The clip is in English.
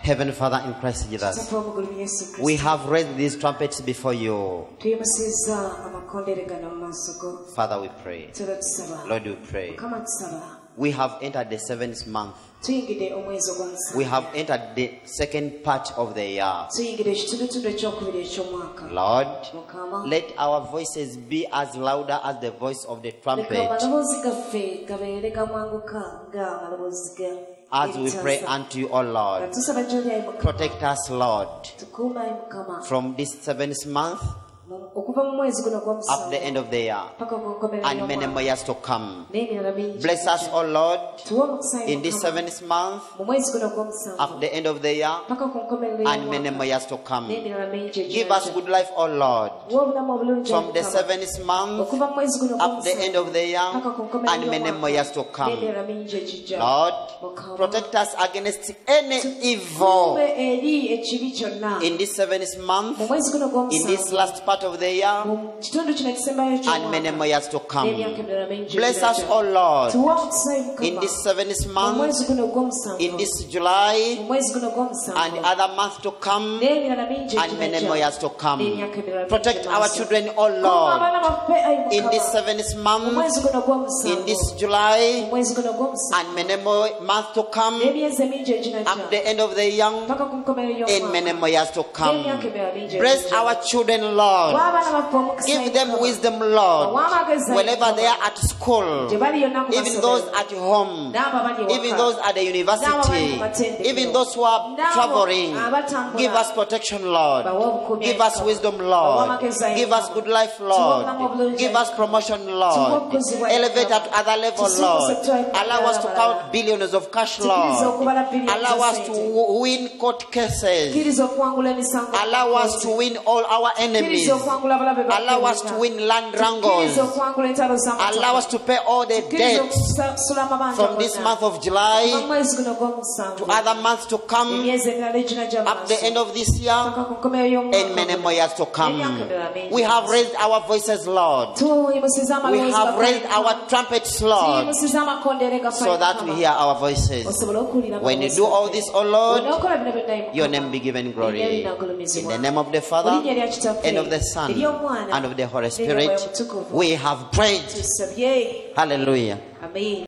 Heavenly Father in Christ Jesus, we have raised these trumpets before you. Father, we pray. Lord, we pray. We have entered the 7th month. We have entered the 2nd part of the year. Lord, let our voices be as louder as the voice of the trumpet. As we pray unto you, O Lord, protect us, Lord, from this 7th month up the end of the year and many more years to come. Bless us, O Lord, in this 7th month at the end of the year and many more years to come. Give us good life, O Lord, from the 7th month up the end of the year and many more years to come. Lord, protect us against any evil in this 7th month, in this last part of the year and many more years to come. Bless us, O Lord, in this 7th month, in this July and other months to come and many more years to come. Protect our children, O Lord, in this 7th month, in this July and many more months to come at the end of the year and many more years to come. Bless our children, Lord. Give them wisdom, Lord, wherever they are at school, even those at home, even those at the university, even those who are traveling. Give us protection, Lord. Give us wisdom, Lord. Give us good life, Lord. Give us promotion, Lord. Elevate at other level, Lord. Allow us to count billions of cash, Lord. Allow us to win court cases. Allow us to win all our enemies. Allow us to win land wrangles. Allow us to pay all the debts from this month of July to other months to come at the end of this year and many more years to come. We have raised our voices, Lord. We have raised our trumpets, Lord, so that we hear our voices. When you do all this, O Lord, your name be given glory. In the name of the Father and of the Son and of the Holy Spirit, we have prayed. Hallelujah. Amen.